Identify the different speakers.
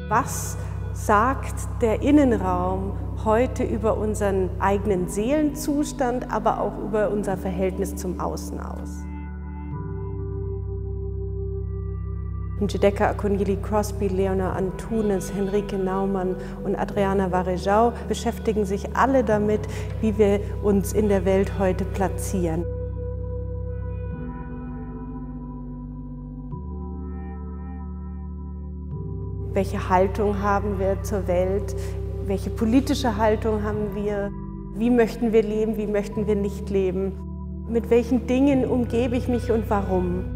Speaker 1: Was sagt der Innenraum heute über unseren eigenen Seelenzustand, aber auch über unser Verhältnis zum Außen aus? Njideka Akunyili-Crosby, Leonor Antunes, Henrike Naumann und Adriana Varejão beschäftigen sich alle damit, wie wir uns in der Welt heute platzieren. Welche Haltung haben wir zur Welt? Welche politische Haltung haben wir? Wie möchten wir leben? Wie möchten wir nicht leben? Mit welchen Dingen umgebe ich mich und warum?